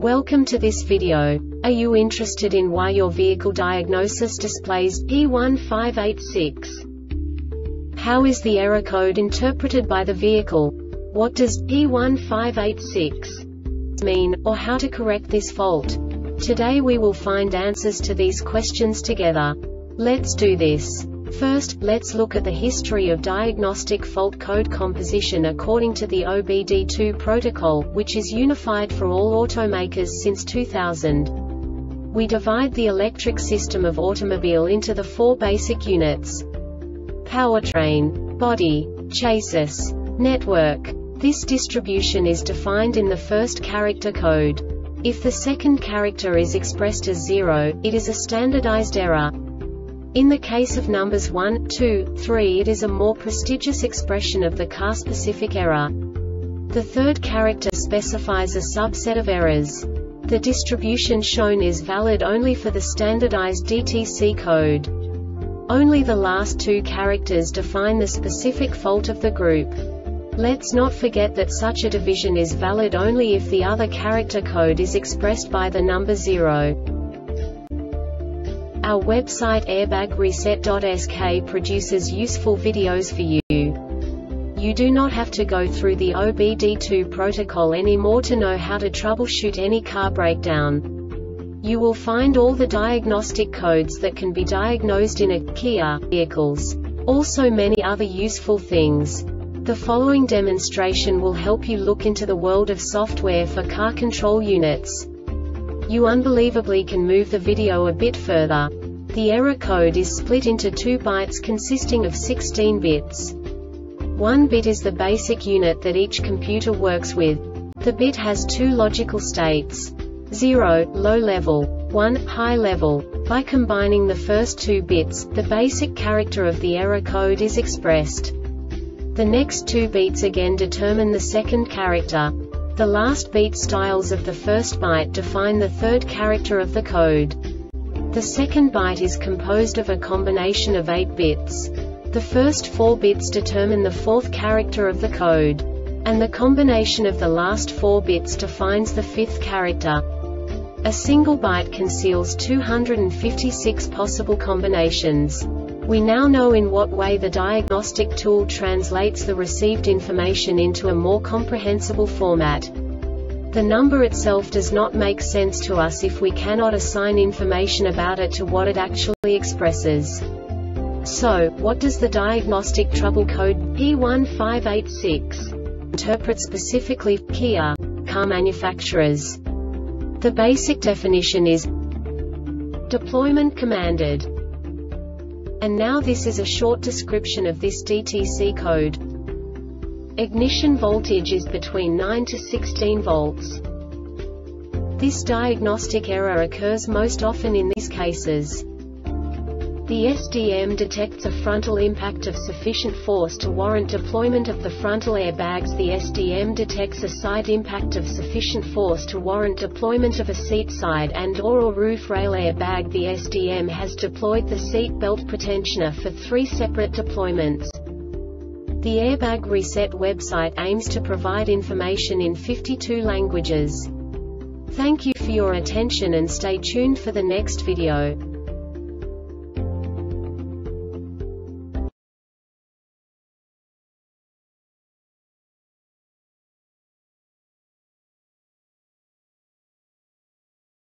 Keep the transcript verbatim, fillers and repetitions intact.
Welcome to this video. Are you interested in why your vehicle diagnosis displays P one five eight six? How is the error code interpreted by the vehicle? What does P one five eight six mean, or how to correct this fault? Today we will find answers to these questions together. Let's do this. First, let's look at the history of diagnostic fault code composition according to the O B D two protocol, which is unified for all automakers since two thousand. We divide the electric system of automobile into the four basic units: powertrain, body, chassis, network. This distribution is defined in the first character code. If the second character is expressed as zero, it is a standardized error. In the case of numbers one, two, three, it is a more prestigious expression of the car-specific error. The third character specifies a subset of errors. The distribution shown is valid only for the standardized D T C code. Only the last two characters define the specific fault of the group. Let's not forget that such a division is valid only if the other character code is expressed by the number zero. Our website airbag reset dot S K produces useful videos for you. You do not have to go through the O B D two protocol anymore to know how to troubleshoot any car breakdown. You will find all the diagnostic codes that can be diagnosed in a Kia vehicles. Also many other useful things. The following demonstration will help you look into the world of software for car control units. You unbelievably can move the video a bit further. The error code is split into two bytes consisting of sixteen bits. One bit is the basic unit that each computer works with. The bit has two logical states: zero, low level, one, high level. By combining the first two bits, the basic character of the error code is expressed. The next two bits again determine the second character. The last beat styles of the first byte define the third character of the code. The second byte is composed of a combination of eight bits. The first four bits determine the fourth character of the code. And the combination of the last four bits defines the fifth character. A single byte conceals two hundred fifty-six possible combinations. We now know in what way the diagnostic tool translates the received information into a more comprehensible format. The number itself does not make sense to us if we cannot assign information about it to what it actually expresses. So, what does the diagnostic trouble code P one five eight six interpret specifically for Kia car manufacturers? The basic definition is deployment commanded. And now this is a short description of this D T C code. Ignition voltage is between nine to sixteen volts. This diagnostic error occurs most often in these cases. The S D M detects a frontal impact of sufficient force to warrant deployment of the frontal airbags. The S D M detects a side impact of sufficient force to warrant deployment of a seat side and or, or roof rail airbag. The S D M has deployed the seat belt pretensioner for three separate deployments. The Airbag Reset website aims to provide information in fifty-two languages. Thank you for your attention and stay tuned for the next video.